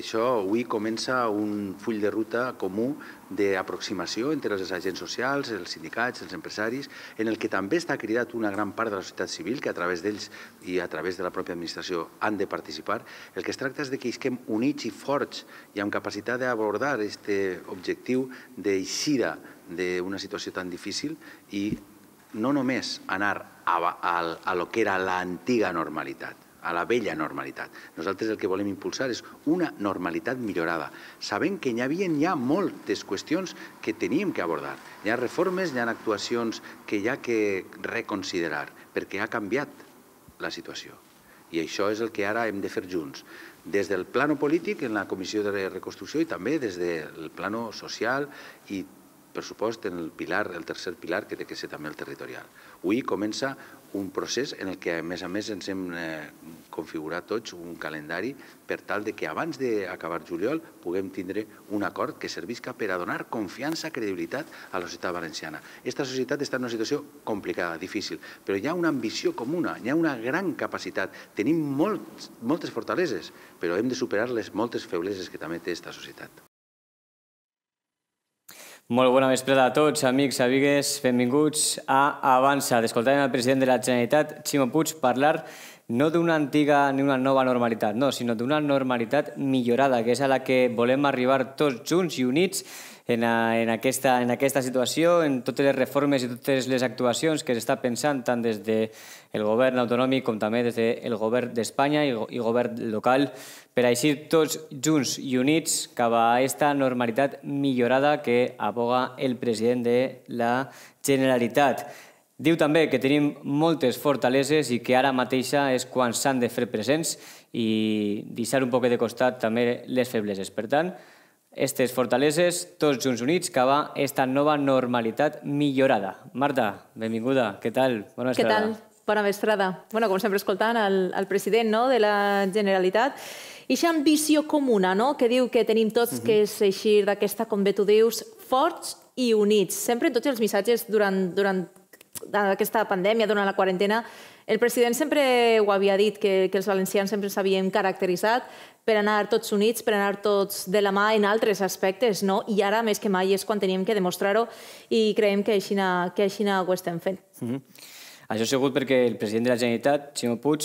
això avui comença un full de ruta comú d'aproximació entre els agents socials, els sindicats, els empresaris, en el que també està cridat una gran part de la societat civil, que a través d'ells i a través de la pròpia administració han de participar. El que es tracta és que isquem units i forts i amb capacitat d'abordar aquest objectiu d'eixida d'una situació tan difícil i no només anar a lo que era l'antiga normalitat, a la vella normalitat. Nosaltres el que volem impulsar és una normalitat millorada, sabent que hi havia ja moltes qüestions que teníem que abordar. Hi ha reformes, hi ha actuacions que hi ha que reconsiderar, perquè ha canviat la situació. I això és el que ara hem de fer junts, des del plano polític, en la Comissió de Reconstrucció, i també des del plano social i, per supost, en el tercer pilar, que té que ser també el territorial. Avui comença un procés en el que, a més, ens hem configurat tots un calendari per tal que abans d'acabar juliol puguem tindre un acord que servisca per a donar confiança, credibilitat a la societat valenciana. Aquesta societat està en una situació complicada, difícil, però hi ha una ambició comuna, hi ha una gran capacitat. Tenim moltes fortaleses, però hem de superar les moltes febleses que també té aquesta societat. Molt bona vesprada a tots, amics, amigues, benvinguts a Avança. Escoltàvem el president de la Generalitat, Ximo Puig, parlar no d'una antiga ni una nova normalitat, no, sinó d'una normalitat millorada, que és a la que volem arribar tots junts i units en aquesta situació, en totes les reformes i totes les actuacions que s'està pensant tant des del govern autonòmic com també des del govern d'Espanya i govern local, per així tots junts i units cap a aquesta normalitat millorada que aboga el president de la Generalitat. Diu també que tenim moltes fortaleses i que ara mateixa és quan s'han de fer presents i deixar un poc de costat també les febleses. Per tant, aquestes fortaleses, tots junts units, cap a aquesta nova normalitat millorada. Marta, benvinguda. Què tal? Bona vesprada. Què tal? Bona vesprada. Com sempre, escoltant el president de la Generalitat. I aquesta ambició comuna que diu que tenim tots que és eixir d'aquesta, com bé tu dius, forts i units. Sempre en tots els missatges durant aquesta pandèmia, durant la quarantena, el president sempre ho havia dit, que els valencians sempre s'havien caracteritzat per anar tots units, per anar tots de la mà en altres aspectes, i ara més que mai és quan teníem que demostrar-ho i creiem que així ho estem fent. Això ha sigut perquè el president de la Generalitat, Ximo Puig,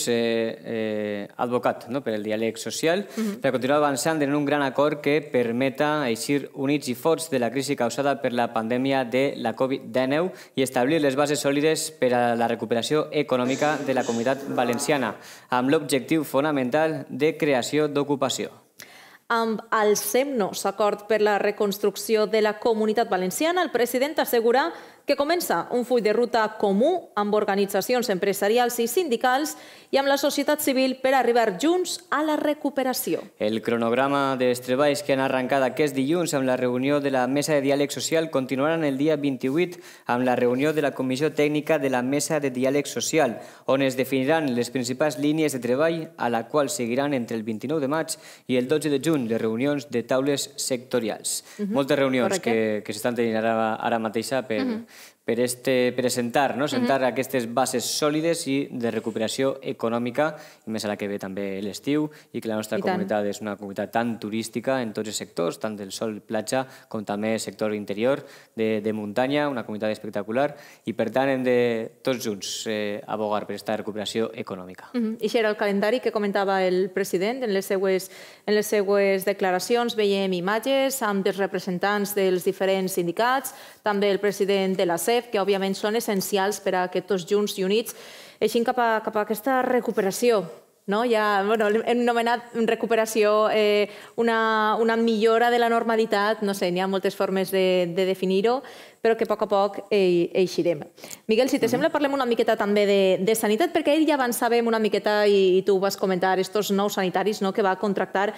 ha advocat per el diàleg social per continuar avançant en un gran acord que permeta eixir units i forts de la crisi causada per la pandèmia de la Covid-19 i establir les bases sòlides per a la recuperació econòmica de la comunitat valenciana, amb l'objectiu fonamental de creació d'ocupació. Amb el SEMNOS, Acord per la Reconstrucció de la Comunitat Valenciana, el president assegura que comença un full de ruta comú amb organitzacions empresarials i sindicals i amb la societat civil per arribar junts a la recuperació. El cronograma dels treballs que han arrencat aquest dilluns amb la reunió de la Mesa de Diàleg Social continuaran el dia 28 amb la reunió de la Comissió Tècnica de la Mesa de Diàleg Social, on es definiran les principals línies de treball a la qual seguiran entre el 29 de maig i el 12 de juny les reunions de taules sectorials. Moltes reunions que s'estan tenint ara mateixa per sentar aquestes bases sòlides i de recuperació econòmica, i més a la que ve també l'estiu, i que la nostra comunitat és una comunitat tan turística en tots els sectors, tant del sol, platja, com també sector interior, de muntanya, una comunitat espectacular, i per tant hem de tots junts abogar per aquesta recuperació econòmica. I això era el calendari que comentava el president en les seues declaracions. Veiem imatges amb els representants dels diferents sindicats, també el president de la CEF, que òbviament són essencials per a que tots junts i units eixin cap a aquesta recuperació. Ja hem anomenat recuperació una millora de la normalitat, no sé, n'hi ha moltes formes de definir-ho, però que a poc eixirem. Miguel, si te sembla, parlem una miqueta també de sanitat, perquè ahir ja avançàvem una miqueta, i tu vas comentar, estos nous sanitaris que va contractar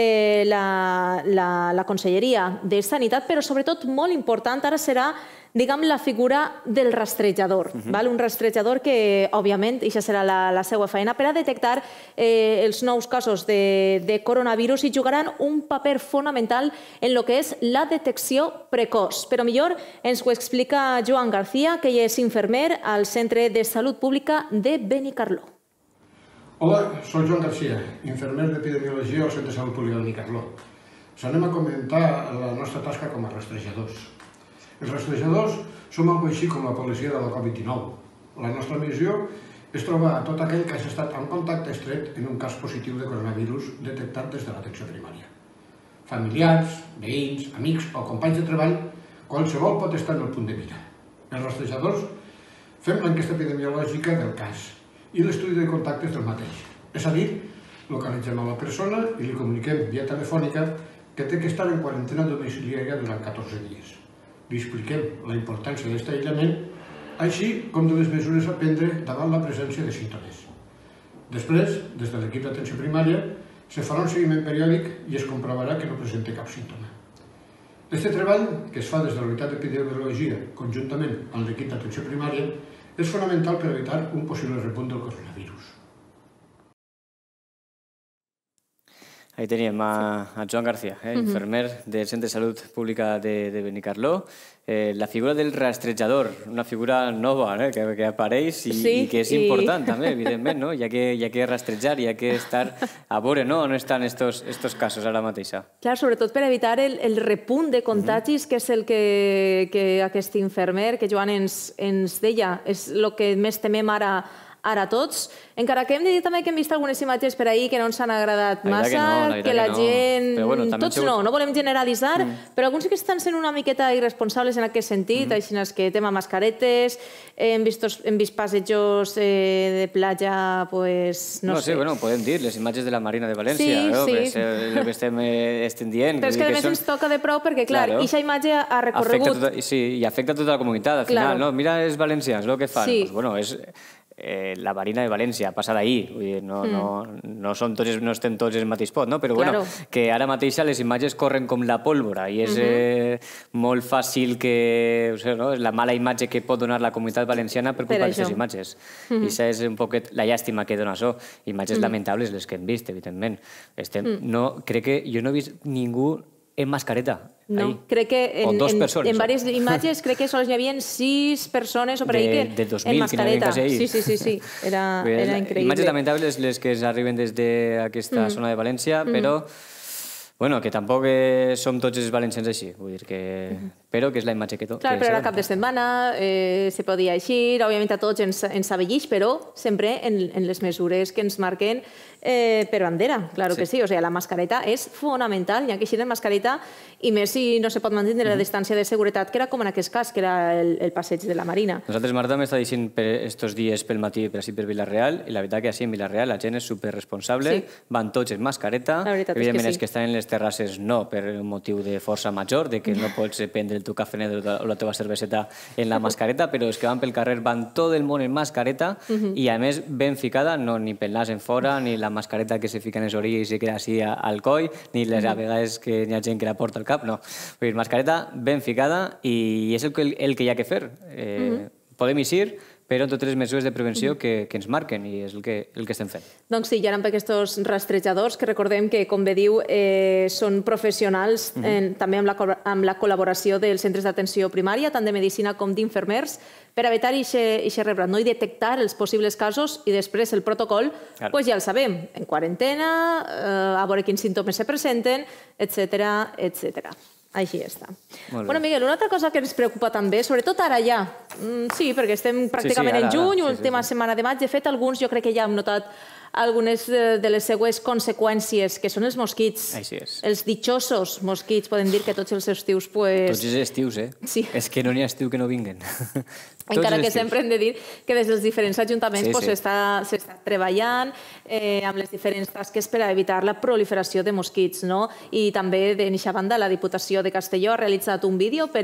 la Conselleria de Sanitat, però sobretot molt important ara serà diguem, la figura del rastrejador. Un rastrejador que, òbviament, això serà la seva feina per a detectar els nous casos de coronavirus i jugaran un paper fonamental en el que és la detecció precoç. Però millor ens ho explica Joan García, que és infermer al Centre de Salut Pública de Benicarló. Hola, soy Joan García, infermer d'Epidemiologia al Centre de Salut Pública de Benicarló. Us anem a comentar la nostra tasca com a rastrejadors. Els rastrejadors som algo així com la policia de la Covid-19. La nostra missió és trobar a tot aquell que hagi estat en contacte estret en un cas positiu de coronavirus detectat des de l'atenció primària. Familiars, veïns, amics o companys de treball, qualsevol pot estar en el punt de mira. Els rastrejadors fem l'enquesta epidemiològica del cas i l'estudi de contactes del mateix. És a dir, localitzem a la persona i li comuniquem via telefònica que té que estar en quarantena domiciliària durant 14 dies. Li expliquem la importància d'aquest aïllament, així com de les mesures a prendre davant la presència de símptomes. Després, des de l'equip d'atenció primària, se farà un seguiment periòdic i es comprovarà que no presenta cap símptoma. Aquest treball, que es fa des de la unitat d'epidemiologia conjuntament amb l'equip d'atenció primària, és fonamental per evitar un possible repunt del coronavirus. Ahí teníem a Joan García, infermer del Centre de Salut Pública de Benicarló. La figura del rastrejador, una figura nova que apareix i que és important també, evidentment, no? Hi ha que rastrejar, hi ha que estar a veure on estan estos casos ara mateixa. Clar, sobretot per evitar el repunt de contagis, que és el que aquest infermer, que Joan ens deia, és el que més temem ara tots, encara que hem de dir també que hem vist algunes imatges per ahir que no ens han agradat massa, que la gent... Tots no volem generalitzar, però alguns sí que estan sent una miqueta irresponsables en aquest sentit, així que tema mascaretes, hem vist passejos de platja, pues, no sé... Sí, bueno, podem dir, les imatges de la Marina de València, és el que estem dient. Però és que a més ens toca de prou perquè, clar, aquesta imatge ha recorregut... Sí, i afecta tota la comunitat, al final, no? Mira els valencians, el que fan. Doncs, bueno, és... la Marina de València, passada ahir, no estem tots en el mateix pot, però bueno, que ara mateixa les imatges corren com la pólvora i és molt fàcil que la mala imatge que pot donar la comunitat valenciana per culpa d'aquestes imatges. I això és un poquet la llàstima que dona això. Imatges lamentables les que hem vist, evidentment. Crec que jo no he vist ningú en mascareta. No, crec que en diverses imatges crec que sols hi havia 6 persones o per ahí en mascareta. Sí, era increïble. Imatges lamentables les que arriben des d'aquesta zona de València, però que tampoc som tots els valencians així, vull dir que... Però que és la imatge que... Clar, però era cap de setmana, se podia eixir, òbviament a tots ens avellix, però sempre en les mesures que ens marquen per bandera, claro que sí. O sigui, la mascareta és fonamental, hi ha que eixir en mascareta, i més si no se pot mantenir la distància de seguretat, que era com en aquest cas, que era el passeig de la Marina. Nosaltres, Marta, m'està dient estos dies pel matí per així per Vila-real, i la veritat que així en Vila-real la gent és superresponsable, van tots en mascareta, evidentment els que estan en les terrasses no, per un motiu de força major, de que no pots prendre el teu cafenet o la teva cerveseta en la mascareta, però els que van pel carrer van tot el món en mascareta i a més ben ficada, no ni pel nas en fora, ni la mascareta que se fica en les orelles i se queda així al coll, ni les vegades que hi ha gent que la porta al cap, no. Vull dir, mascareta ben ficada i és el que hi ha que fer. Podem eixir, però amb totes les mesures de prevenció que ens marquen i és el que estem fent. Doncs sí, hi ha aquests rastrejadors que recordem que, com bé diu, són professionals també amb la col·laboració dels centres d'atenció primària, tant de medicina com d'infermers, per evitar aquest rebrat i detectar els possibles casos i després el protocol, ja el sabem, en quarantena, a veure quins símptomes se presenten, etc. Així està. Bueno, Miguel, una altra cosa que ens preocupa també, sobretot ara ja, sí, perquè estem pràcticament en juny, última setmana de maig, de fet, alguns jo crec que ja hem notat algunes de les següents conseqüències, que són els mosquits. Els ditxosos mosquits, podem dir que tots els estius... Tots els estius, és que no n'hi ha estiu que no vinguen. Encara que sempre hem de dir que des dels diferents ajuntaments s'està treballant amb les diferents tasques per a evitar la proliferació de mosquits. I també, de eixa banda, la Diputació de Castelló ha realitzat un vídeo per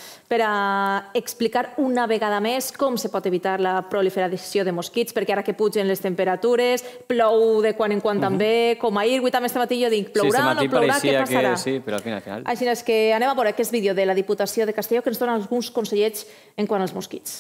a explicar una vegada més com se pot evitar la proliferació de mosquits, perquè ara que pugen les temperatures, plou de quan en quan també, com ahir, avui també este matí jo dic, plourà, no plourà, què passarà? Sí, però al final... Així és que anem a veure aquest vídeo de la Diputació de Castelló que ens dona alguns consellets en quant als mosquits.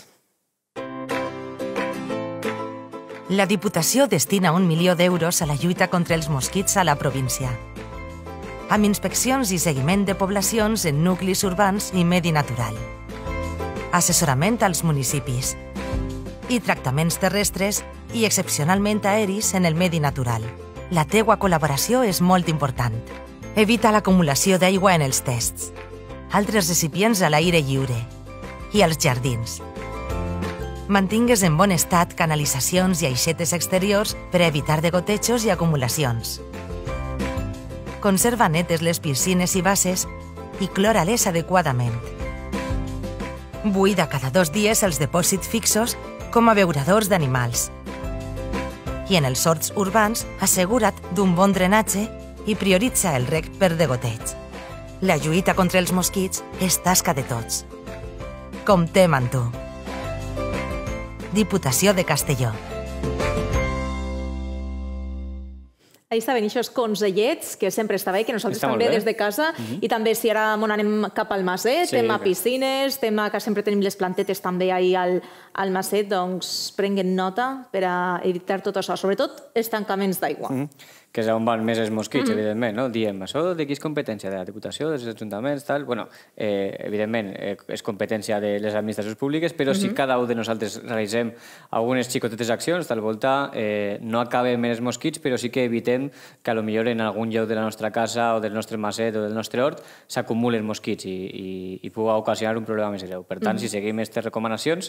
La Diputació destina 1 milió d'euros a la lluita contra els mosquits a la província, amb inspeccions i seguiment de poblacions en nuclis urbans i medi natural, assessorament als municipis, i tractaments terrestres i excepcionalment aeris en el medi natural. La teua col·laboració és molt important. Evita l'acumulació d'aigua en els tests. Altres recipients a l'aire lliure i als jardins. Mantingues en bon estat canalitzacions i aixetes exteriors per a evitar degotejos i acumulacions. Conserva netes les piscines i basses i clora-les adequadament. Buida cada 2 dies els dipòsits fixos com a abeuradors d'animals. I en els horts urbans assegura't d'un bon drenatge i prioritza el reg per degoteig. La lluita contra els mosquits és tasca de tots. Comptem amb tu. Diputació de Castelló. Ahí estaven aquests consellets, que sempre està bé, que nosaltres també des de casa, i també si ara anem cap al Maset, tema piscines, tema que sempre tenim les plantetes també ahí al Maset, doncs prenguen nota per a evitar tot això, sobretot els tancaments d'aigua. Que és on van més els mosquits, evidentment, no? Diem, això de qui és competència? De la Diputació, dels ajuntaments, tal? Bueno, evidentment, és competència de les administracions públiques, però si cada un de nosaltres realitzem algunes xicotetes accions, tal volta no acabem els mosquits, però sí que evitem que potser en algun lloc de la nostra casa o del nostre maset o del nostre hort s'acumulen mosquits i pugui ocasionar un problema més greu. Per tant, si seguim aquestes recomanacions,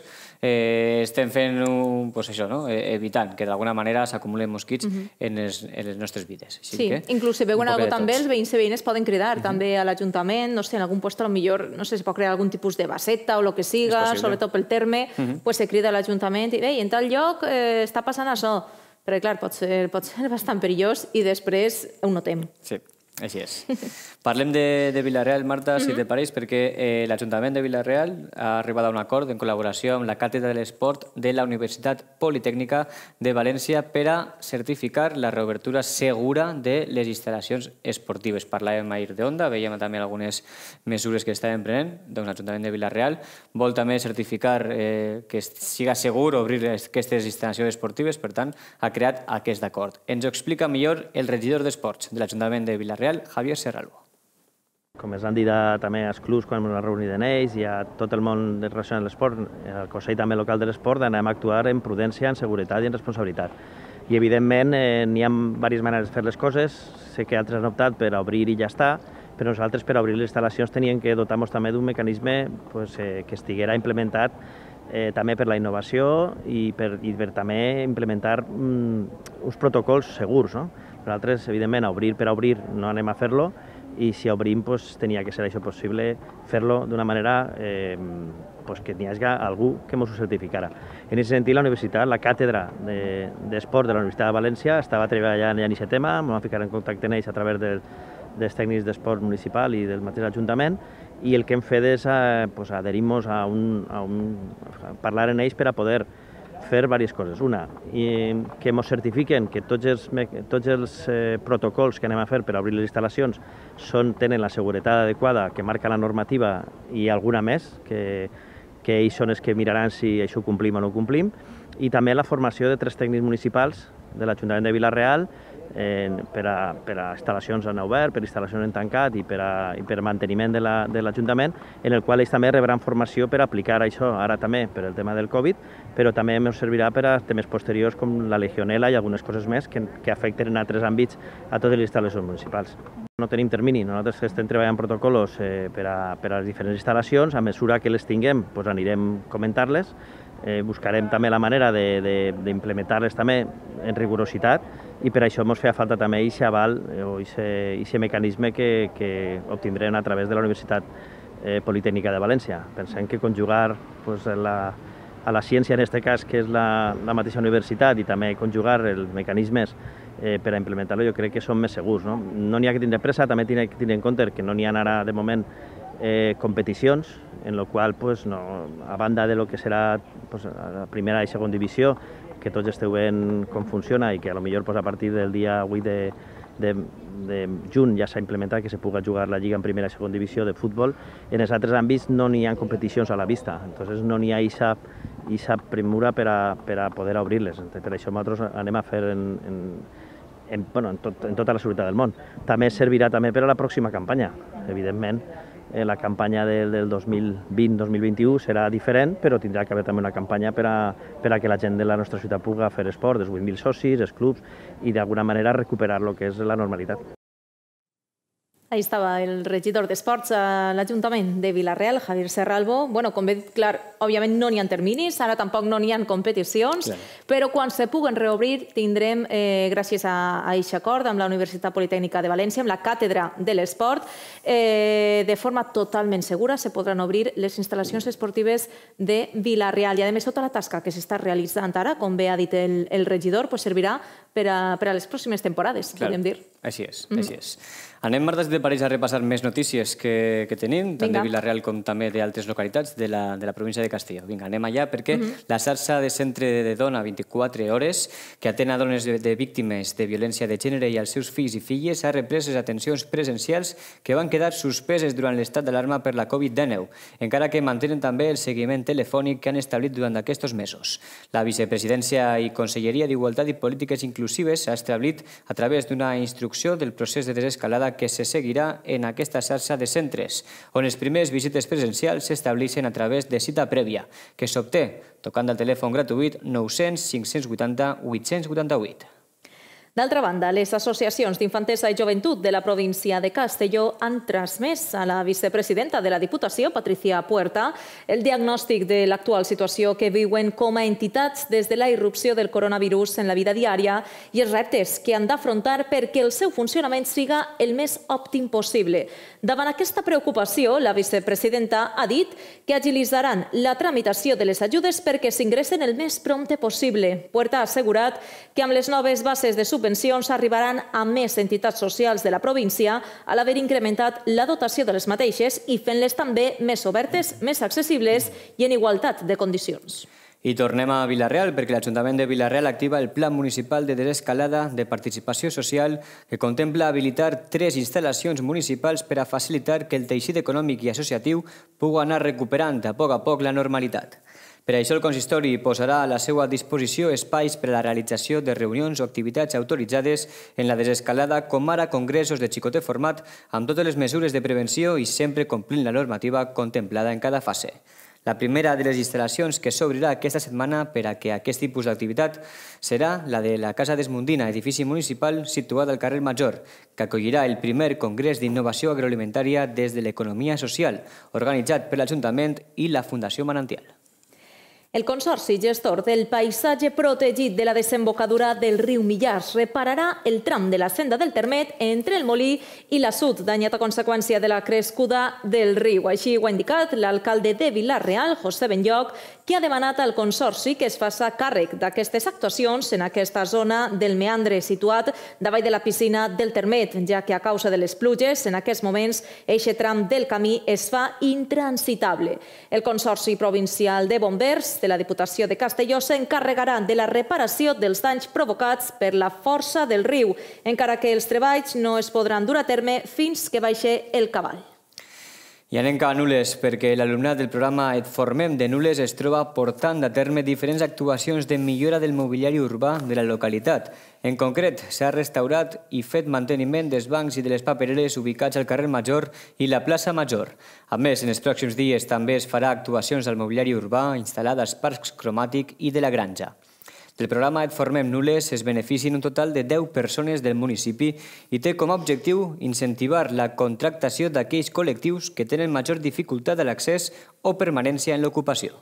estem fent això, evitant que d'alguna manera s'acumulen mosquits en les nostres vides. Sí, inclús si veuen alguna cosa també, els veïns i veïnes poden cridar també a l'Ajuntament, no sé, en algun lloc potser, no sé, si pot crear algun tipus de baseta o el que siga, sobretot pel terme, se crida a l'Ajuntament i en tal lloc està passant això. Però clar, pot ser bastant perillós i després ho notem. Sí. Així és. Parlem de Vila-real, Marta, si te pareix, perquè l'Ajuntament de Vila-real ha arribat a un acord en col·laboració amb la Càtedra de l'Esport de la Universitat Politècnica de València per a certificar la reobertura segura de les instal·lacions esportives. Parlàvem ahir d'Onda, veiem també algunes mesures que estaven prenent, doncs l'Ajuntament de Vila-real vol també certificar que siga segur obrir aquestes instal·lacions esportives, per tant, ha creat aquest acord. Ens ho explica millor el regidor d'Esports de l'Ajuntament de Vila-real, Javier Serralbo. Com es han dit també als clubs quan ens reunit en ells i a tot el món relacionat amb l'esport, el Consell també local de l'esport, anem a actuar en prudència, en seguretat i en responsabilitat. I evidentment n'hi ha diverses maneres de fer les coses, sé que altres han optat per obrir i ja està, però nosaltres per obrir les instal·lacions teníem que dotar-nos també d'un mecanisme que estiguera implementat també per la innovació i per també implementar uns protocols segurs. Nosaltres, evidentment, a obrir per obrir no anem a fer-lo i si obrim tenia que ser això possible fer-lo d'una manera que n'hi hagi algú que ens ho certificara. En aquest sentit, la universitat, la càtedra d'esport de la Universitat de València estava treballant en aquest tema, ens vam ficar en contacte amb ells a través dels tècnics d'esport municipal i del mateix Ajuntament i el que hem fet és adherir-nos a parlar amb ells per a poder fer diverses coses. Una, que ens certifiquen que tots els protocols que anem a fer per obrir les instal·lacions tenen la seguretat adequada que marca la normativa i alguna més, que ells són els que miraran si això ho complim o no ho complim, i també la formació de 3 tècnics municipals de l'Ajuntament de Vila-real per a instal·lacions en obert, per instal·lacions en tancat i per manteniment de l'Ajuntament, en el qual ells també rebran formació per aplicar això, ara també per el tema del Covid, però també ens servirà per a temes posteriors com la legionela i algunes coses més que afecten en altres àmbits a totes les instal·lacions municipals. No tenim termini, nosaltres estem treballant protocols per a les diferents instal·lacions, a mesura que les tinguem anirem comentant-les, buscarem també la manera d'implementar-les també en rigorositat i per això ens feia falta també aquest aval o aquest mecanisme que obtindrem a través de la Universitat Politècnica de València. Pensem que conjugar a la ciència, en aquest cas, que és la mateixa universitat, i també conjugar els mecanismes per a implementar-lo, jo crec que són més segurs. No n'hi ha que tindre pressa, també n'hi ha que tindre en compte que no n'hi ha ara, de moment, competicions, en la qual, a banda de lo que serà la primera i segona divisió, que tots esteu veient com funciona i que potser a partir del dia 8 de juny ja s'ha implementat que se pugui jugar la Lliga en primera i segona divisió de futbol, en els altres àmbits no n'hi ha competicions a la vista, entonces no n'hi ha aquesta premura per a poder obrir-les. Per això nosaltres anem a fer en tota la seguretat del món. També servirà també per a la pròxima campanya, evidentment. la campanya del 2020-2021 serà diferent, però tindrà que haver també una campanya per a que la gent de la nostra ciutat pugui fer esport, els 8.000 socis, els clubs, i d'alguna manera recuperar el que és la normalitat. Ahí estava el regidor d'Esports a l'Ajuntament de Vila-real, Javier Serralbo. Bueno, com bé, clar, òbviament no n'hi ha terminis, ara tampoc no n'hi ha competicions, però quan se puguen reobrir tindrem, gràcies a aquest acord amb la Universitat Politècnica de València, amb la Càtedra de l'Esport, de forma totalment segura se podran obrir les instal·lacions esportives de Vila-real. I a més, tota la tasca que s'està realitzant ara, com bé ha dit el regidor, servirà per a les pròximes temporades, podríem dir. Així és, així és. Anem, Marta, si te pareix, a repassar més notícies que tenim, tant de Vila-real com també d'altres localitats de la província de Castelló. Vinga, anem allà perquè la xarxa de centre de dona 24 hores que atén a dones de víctimes de violència de gènere i als seus fills i filles ha reprès les atencions presencials que van quedar suspeses durant l'estat d'alarma per la Covid-19, encara que mantenen també el seguiment telefònic que han establit durant aquests mesos. La Vicepresidència i Conselleria d'Igualtat i Polítiques Inclusives ha establit, a través d'una instrucció del procés de desescalada que se seguirà en aquesta xarxa de centres, on les primeres visites presencials s'estableixen a través de cita prèvia, que s'obté tocant el telèfon gratuït 900 580 888. D'altra banda, les associacions d'infantesa i joventut de la província de Castelló han transmès a la vicepresidenta de la Diputació, Patricia Puerta, el diagnòstic de l'actual situació que viuen com a entitats des de la irrupció del coronavirus en la vida diària i els reptes que han d'afrontar perquè el seu funcionament siga el més òptim possible. Davant aquesta preocupació, la vicepresidenta ha dit que agilitzaran la tramitació de les ajudes perquè s'ingressen el més prompte possible. Puerta ha assegurat que amb les noves bases de subvencions arribaran a més entitats socials de la província a l'haver incrementat la dotació de les mateixes i fent-les també més obertes, més accessibles i en igualtat de condicions. I tornem a Vila-real, perquè l'Ajuntament de Vila-real activa el Pla Municipal de Desescalada de Participació Social que contempla habilitar 3 instal·lacions municipals per a facilitar que el teixit econòmic i associatiu pugui anar recuperant a poc la normalitat. Per això el consistori posarà a la seva disposició espais per a la realització de reunions o activitats autoritzades en la desescalada, com ara congressos de xicotet format, amb totes les mesures de prevenció i sempre complint la normativa contemplada en cada fase. La primera de les instal·lacions que s'obrirà aquesta setmana per a aquest tipus d'activitat serà la de la Casa Desmundina, edifici municipal situat al carrer Major, que acollirà el primer congrés d'innovació agroalimentària des de l'economia social, organitzat per l'Ajuntament i la Fundació Manantial. El Consorci Gestor del Paisatge Protegit de la desembocadura del riu Millars repararà el tram de la senda del Termet entre el Molí i l'assut danyat a conseqüència de la crescuda del riu. Així ho ha indicat l'alcalde de Vila-real, José Benlloc, que ha demanat al Consorci que es faça càrrec d'aquestes actuacions en aquesta zona del meandre situat davall de la piscina del Termet, ja que a causa de les pluges, en aquests moments, aquest tram del camí es fa intransitable. El Consorci Provincial de Bombers de la Diputació de Castelló s'encarregarà de la reparació dels danys provocats per la força del riu, encara que els treballs no es podran dur a terme fins que baixi el cabal. I anem cap a Nules, perquè l'alumnat del programa Et Formem de Nules es troba portant a terme diferents actuacions de millora del mobiliari urbà de la localitat. En concret, s'ha restaurat i fet manteniment dels bancs i de les papereres ubicats al carrer Major i la plaça Major. A més, en els pròxims dies també es farà actuacions al mobiliari urbà instal·lat als parcs cromàtic i de la granja. Del programa Et Formem Nules es beneficien un total de 10 persones del municipi i té com a objectiu incentivar la contractació d'aquells col·lectius que tenen major dificultat a l'accés o permanència en l'ocupació.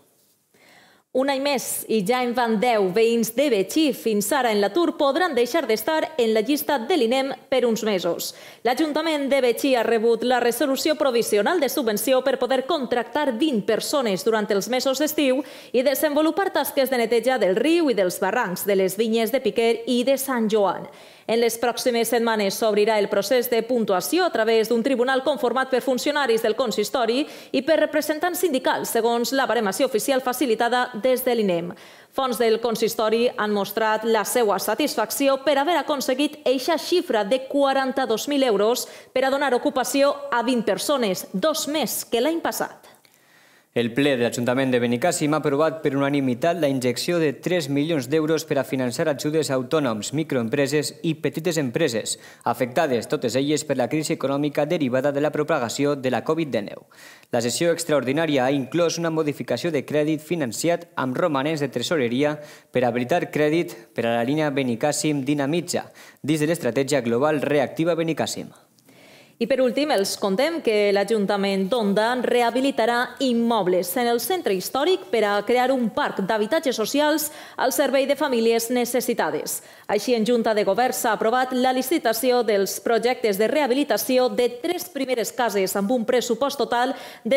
Un any més i ja en van 10 veïns de Betxí fins ara en l'atur podran deixar d'estar en la llista de l'INEM per uns mesos. L'Ajuntament de Betxí ha rebut la resolució provisional de subvenció per poder contractar 20 persones durant els mesos d'estiu i desenvolupar tasques de neteja del riu i dels barrancs de les vinyes de Piquer i de Sant Joan. En les pròximes setmanes s'obrirà el procés de puntuació a través d'un tribunal conformat per funcionaris del consistori i per representants sindicals, segons la baremació oficial facilitada des de l'INEM. Fons del consistori han mostrat la seva satisfacció per haver aconseguit eixa xifra de 42.000 euros per a donar ocupació a 20 persones, 2 més que l'any passat. El ple de l'Ajuntament de Benicàssim ha aprovat per unanimitat la injecció de 3 milions d'euros per a finançar ajudes a autònoms, microempreses i petites empreses, afectades totes elles per la crisi econòmica derivada de la propagació de la Covid-19. La sessió extraordinària ha inclòs una modificació de crèdit financiat amb romanents de tresoreria per habilitar crèdit per a la línia Benicàssim Dinamitza, dins de l'estratègia global Reactiva Benicàssim. I per últim, els contem que l'Ajuntament d'Onda rehabilitarà immobles en el centre històric per a crear un parc d'habitatges socials al servei de famílies necessitades. Així, en Junta de Govern s'ha aprovat la licitació dels projectes de rehabilitació de 3 primeres cases amb un pressupost total de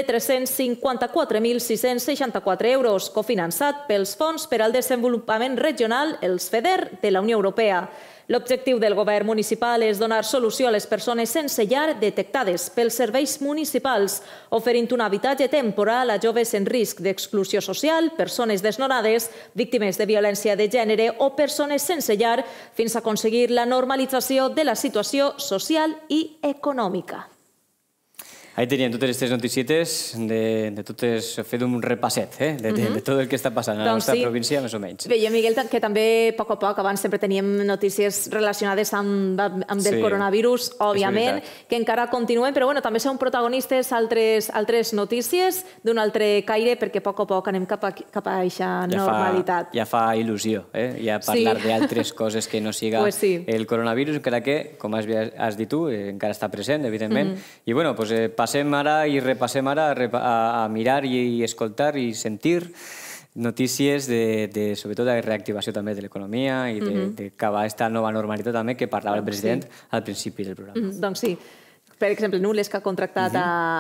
354.664 euros, cofinançat pels Fons per al Desenvolupament Regional, els FEDER, de la Unió Europea. L'objectiu del govern municipal és donar solució a les persones sense llar detectades pels serveis municipals, oferint un habitatge temporal a joves en risc d'exclusió social, persones desnonades, víctimes de violència de gènere o persones sense llar, fins a aconseguir la normalització de la situació social i econòmica. Ahí teníem totes aquestes noticietes de totes, fet un repasset de tot el que està passant a la nostra província, més o menys. Veia, Miguel, que també, a poc a poc, abans sempre teníem notícies relacionades amb el coronavirus, òbviament, que encara continuen, però també són protagonistes altres notícies d'un altre caire, perquè a poc a poc anem cap a aquesta normalitat. Ja fa il·lusió, ja parlar d'altres coses que no siga el coronavirus, encara que, com has dit tu, encara està present, evidentment. I, bueno, passem ara i repassem ara a mirar i escoltar i sentir notícies sobretot de reactivació també de l'economia i d'acabar aquesta nova normalitat també que parlava el president al principi del programa. Doncs sí. Per exemple, Nules, que ha contractat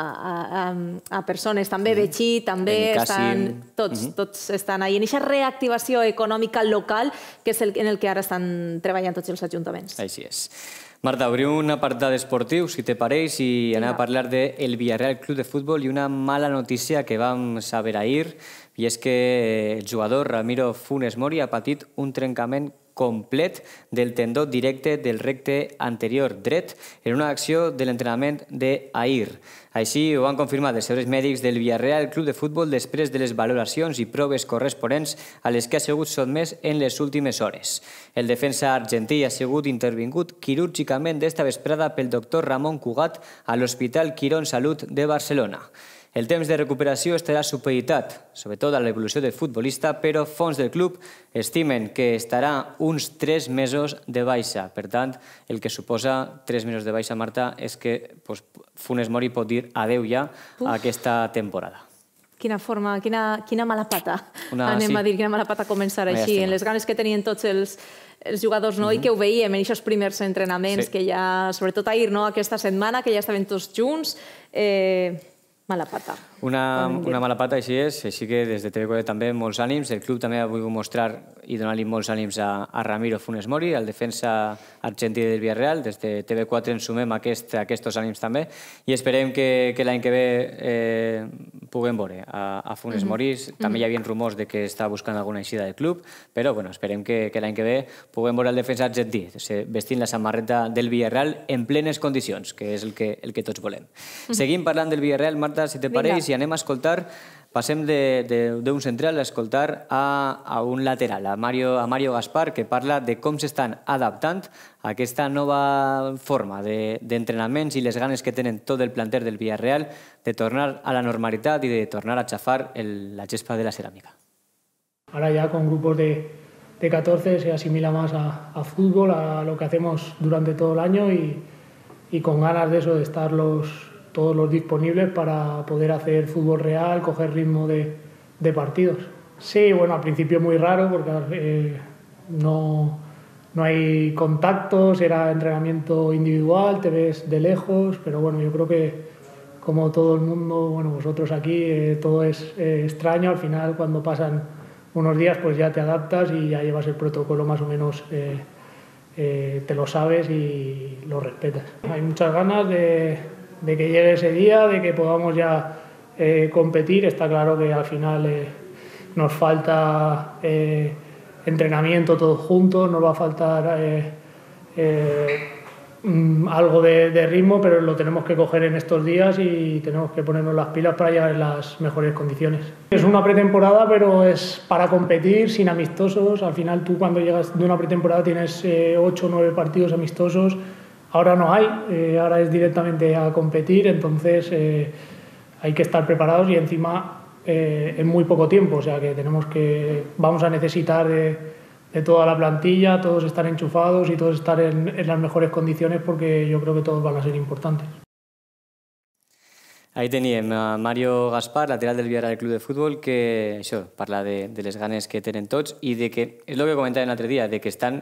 a persones, també Betxí, també tots estan ahí en aquesta reactivació econòmica local, que és en el que ara estan treballant tots els ajuntaments. Així és. Marta, obrim un apartat esportiu, si te pareix, i anem a parlar del Villarreal Club de Futbol i una mala notícia que vam saber ahir, i és que el jugador Ramiro Funes Mori ha patit un trencament complet del tendó directe del recte anterior dret en una acció de l'entrenament d'ahir. Així ho van confirmar els serveis mèdics del Villarreal Club de Futbol després de les valoracions i proves corresponents a les que ha sigut sotmès en les últimes hores. El defensa argentí ha sigut intervingut quirúrgicament d'esta vesprada pel doctor Ramon Cugat a l'Hospital Quirón Salut de Barcelona. El temps de recuperació estarà supeditat, sobretot a l'evolució del futbolista, però fons del club estimen que estarà uns 3 mesos de baixa. Per tant, el que suposa 3 mesos de baixa, Marta, és que Funes Mori pot dir adeu ja a aquesta temporada. Quina forma, quina mala pata, anem a dir, quina mala pata començar així, en les ganes que tenien tots els jugadors i que ho veiem en aquests primers entrenaments, que ja, sobretot ahir, aquesta setmana, que ja estaven tots junts, mala pata. Una mala pata, així és, així que des de TV4 també molts ànims. El club també ha volgut mostrar i donar-li molts ànims a Ramiro Funes Mori, el defensa argentí del Villarreal. Des de TV4 ens sumem a aquests ànims també i esperem que l'any que ve puguem veure a Funes Mori. També hi havia rumors que està buscant alguna eixida del club, però esperem que l'any que ve puguem veure el defensa argentí vestint la samarreta del Villarreal en plenes condicions, que és el que tots volem. Seguim parlant del Villarreal, Marta, si te pareix, i anem a escoltar, passem d'un central a escoltar a un lateral, a Mario Gaspar, que parla de com s'estan adaptant a aquesta nova forma d'entrenaments i les ganes que tenen tot el planter del Villarreal de tornar a la normalitat y de tornar a chafar la gespa de la cerámica. Ahora ya con grupos de 14 se asimila más a fútbol, a lo que hacemos durante todo el año y con ganas de eso, de estar todos los disponibles para poder hacer fútbol real, coger ritmo de partidos. Sí, bueno, al principio muy raro porque no hay contactos, era entrenamiento individual, te ves de lejos, pero bueno, yo creo que como todo el mundo, bueno, vosotros aquí, todo es extraño. Al final, cuando pasan unos días, pues ya te adaptas y ya llevas el protocolo más o menos, te lo sabes y lo respetas. Hay muchas ganas de que llegue ese día, de que podamos ya competir. Está claro que al final nos falta entrenamiento todos juntos, nos va a faltar algo de ritmo, pero lo tenemos que coger en estos días y tenemos que ponernos las pilas para llegar en las mejores condiciones. Es una pretemporada, pero es para competir, sin amistosos. Al final tú cuando llegas de una pretemporada tienes 8 o 9 partidos amistosos. Ahora no hay, ahora es directamente a competir, entonces hay que estar preparados y encima en muy poco tiempo, o sea que vamos a necesitar de toda la plantilla, todos estar enchufados y todos estar en las mejores condiciones porque yo creo que todos van a ser importantes. Ahí teníem Mario Gaspar, lateral del Villarreal Club de Futbol, que això parla de les ganes que tenen tots i de que, és el que comentàvem l'altre dia, de que estan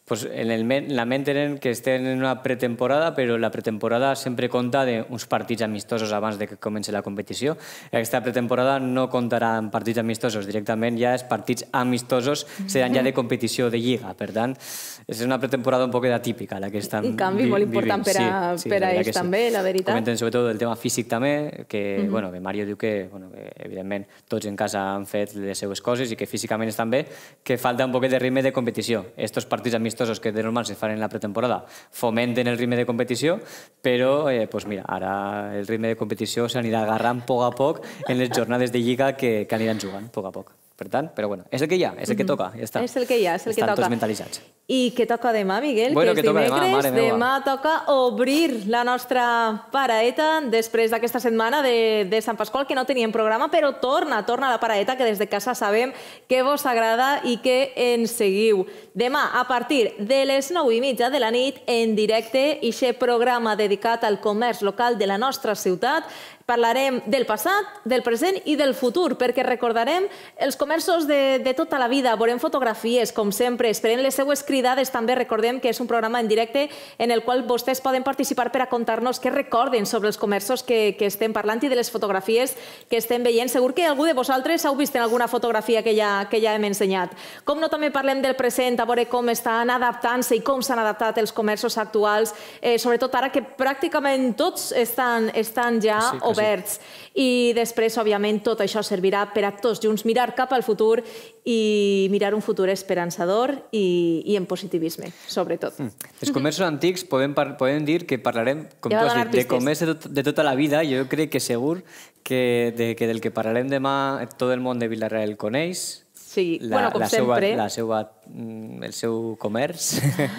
en la ment tenen que estem en una pretemporada, però la pretemporada sempre compta d'uns partits amistosos abans de que comenci la competició. Aquesta pretemporada no comptarà amb partits amistosos, directament ja els partits amistosos seran ja de competició de lliga. Per tant, és una pretemporada un poc atípica la que estan vivint. Un canvi molt important per a ells també, la veritat. Comenten sobretot el tema físic també, que Mario diu que evidentment tots en casa han fet les seues coses i que físicament estan bé, que falta un poquet de ritme de competició. Estos partits amistosos que de normal se fan en la pretemporada fomenten el ritme de competició, però mira, ara el ritme de competició s'anirà agarrant a poc en les jornades de lliga que aniran jugant a poc. Per tant, però bueno, és el que hi ha, és el que toca, ja està. És el que hi ha, és el que toca. Estan tots mentalitzats. I què toca demà, Miguel? Bueno, que és dimecres. Demà toca obrir la nostra paraeta després d'aquesta setmana de Sant Pasqual, que no teníem programa, però torna la paraeta, que des de casa sabem que vos agrada i que ens seguiu. Demà, a partir de les 9:30 de la nit, en directe, aquest programa dedicat al comerç local de la nostra ciutat. Parlarem del passat, del present i del futur, perquè recordarem els comerços de tota la vida, veurem fotografies, com sempre, esperem les seues cridades també. Recordem que és un programa en directe en el qual vostès poden participar per a contar-nos què recorden sobre els comerços que estem parlant i de les fotografies que estem veient. Segur que algú de vosaltres heu vist en alguna fotografia que ja hem ensenyat. Com no, també parlem del present, a veure com estan adaptant-se i com s'han adaptat els comerços actuals, sobretot ara que pràcticament tots estan ja oberts. I després, òbviament, tot això servirà per a tots junts mirar cap al futur i mirar un futur esperançador i en positivisme, sobretot. Els comerços antics podem dir que parlarem, com tu has dit, de comerç de tota la vida. Jo crec que segur que del que parlarem demà tot el món de Vila-real el coneix. Sí, bueno, com sempre. El seu comerç.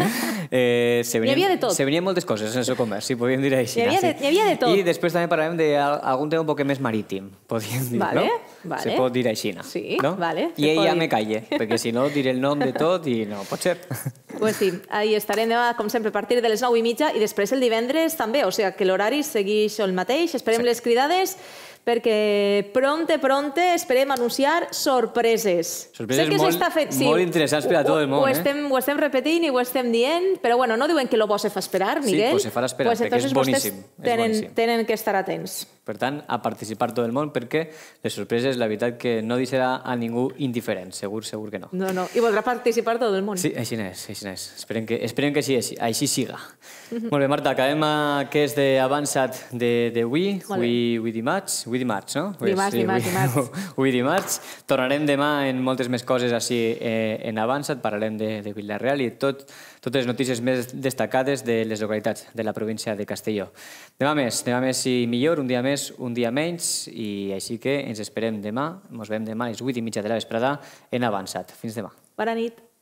N'hi havia de tot. Se venien moltes coses en el seu comerç, si podríem dir així. N'hi havia de tot. I després també parlarem d'algun tema un poc més marítim, podríem dir, no? Se pot dir així, no? Sí, vale. I ella me calle, perquè si no diré el nom de tot i no pot ser. Pues sí, ahí estarem demà, com sempre, a partir de les 9:30 i després el divendres també, o sigui que l'horari segueix el mateix. Esperem les cridades perquè pronte esperem anunciar sorpreses. Sorpreses molt interessants per a tot el món. Ho estem repetint i ho estem dient, però bueno, no diuen que lo bo se fa esperar, Miguel. Sí, se farà esperar, perquè és boníssim. Tenen que estar atents. Per tant, a participar tot el món, perquè les sorpreses, la veritat, que no deixarà a ningú indiferent. Segur que no. No, i voldrà participar tot el món. Sí, així és. Esperem que així siga. Molt bé, Marta, acabem aquest avançat d'avui, avui dimarts, no? Dimarts. Avui dimarts. Tornarem demà en moltes més coses així en avançat, parlarem de Vila-real i totes les notícies més destacades de les localitats de la província de Castelló. Demà més i millor, un dia més, un dia menys, i així que ens esperem demà, ens veiem demà a les 8:30 de la vesprada en avançat. Fins demà. Bona nit.